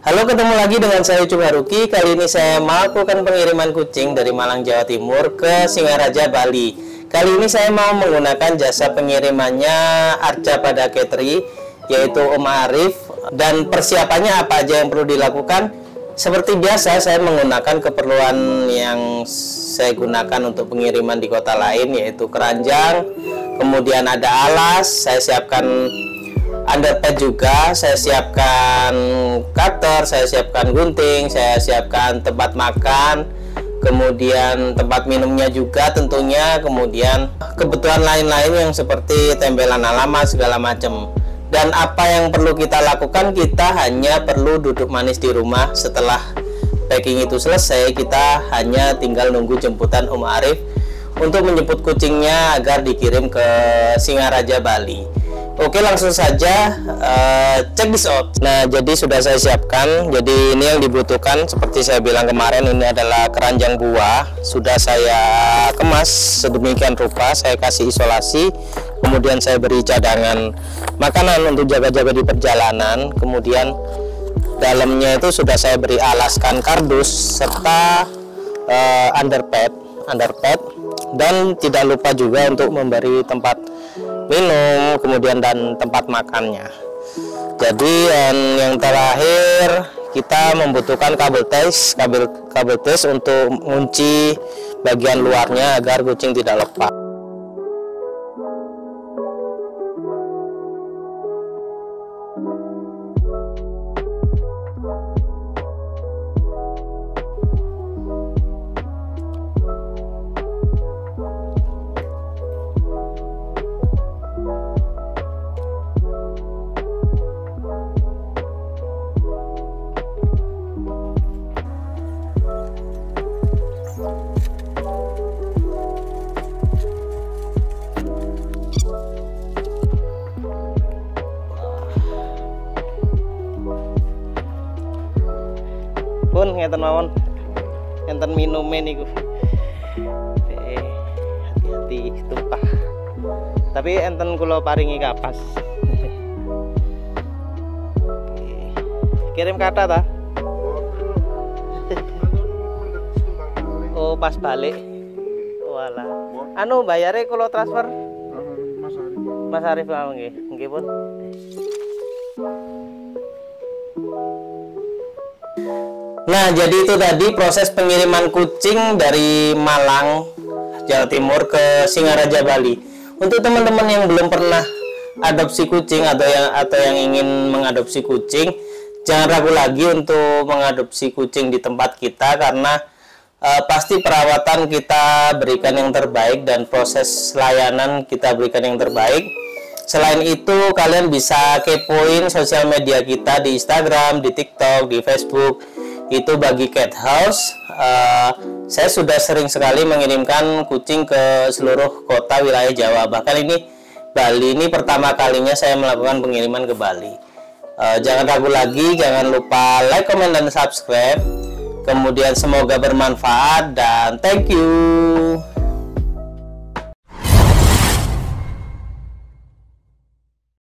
Halo, ketemu lagi dengan saya Cung Haruki. Kali ini saya melakukan pengiriman kucing dari Malang, Jawa Timur ke Singaraja, Bali. Kali ini saya mau menggunakan jasa pengirimannya Arca Pada Catering, yaitu Om Arif. Dan persiapannya apa aja yang perlu dilakukan? Seperti biasa, saya menggunakan keperluan yang saya gunakan untuk pengiriman di kota lain, yaitu keranjang, kemudian ada alas, saya siapkan underpad juga, saya siapkan cutter, saya siapkan gunting, saya siapkan tempat makan, kemudian tempat minumnya juga tentunya, kemudian kebutuhan lain-lain yang seperti tempelan alamat segala macam. Dan apa yang perlu kita lakukan? Kita hanya perlu duduk manis di rumah. Setelah packing itu selesai, kita hanya tinggal nunggu jemputan Om Arif untuk menjemput kucingnya agar dikirim ke Singaraja, Bali. Oke, langsung saja check this out. Nah, jadi sudah saya siapkan. Jadi ini yang dibutuhkan seperti saya bilang kemarin, ini adalah keranjang buah. Sudah saya kemas sedemikian rupa, saya kasih isolasi. Kemudian saya beri cadangan makanan untuk jaga-jaga di perjalanan. Kemudian dalamnya itu sudah saya beri alaskan kardus serta underpad. Dan tidak lupa juga untuk memberi tempat minum, kemudian dan tempat makannya. Jadi yang terakhir kita membutuhkan kabel tes untuk mengunci bagian luarnya agar kucing tidak lepas. Pun ngeten mawon, enten minume niku. Hati-hati tumpah. Tapi enten kula paringi kapas. Kirim kata ta? Oh, pas balik. Walah. Anu bayare kula transfer. Mas Arif nggih. Nggih pun. Nah, jadi itu tadi proses pengiriman kucing dari Malang, Jawa Timur ke Singaraja, Bali. Untuk teman-teman yang belum pernah adopsi kucing atau yang ingin mengadopsi kucing, jangan ragu lagi untuk mengadopsi kucing di tempat kita, karena pasti perawatan kita berikan yang terbaik dan proses layanan kita berikan yang terbaik. Selain itu, kalian bisa kepoin sosial media kita di Instagram, di TikTok, di Facebook. Itu bagi Cat House. Saya sudah sering sekali mengirimkan kucing ke seluruh kota wilayah Jawa. Bahkan ini Bali ini pertama kalinya saya melakukan pengiriman ke Bali. Jangan ragu lagi, jangan lupa like, comment, dan subscribe. Kemudian semoga bermanfaat dan thank you.